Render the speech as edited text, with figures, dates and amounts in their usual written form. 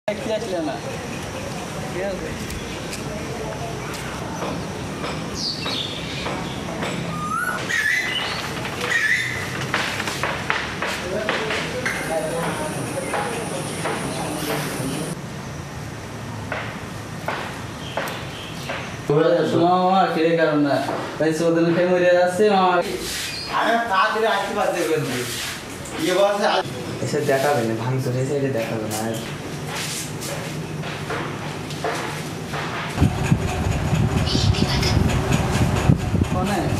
দেখতে আসলে না ঠিক আছে মামা কিরে কারণ না ভাই চোদন খেয়ে মরে যাচ্ছে মামা আমি তাড়াতাড়ি আসতে পারছি কিন্তু ইয়ে বলছে এসে দেখাবে না ভাঙচুর এসে এটা দেখাবে না আর কোনে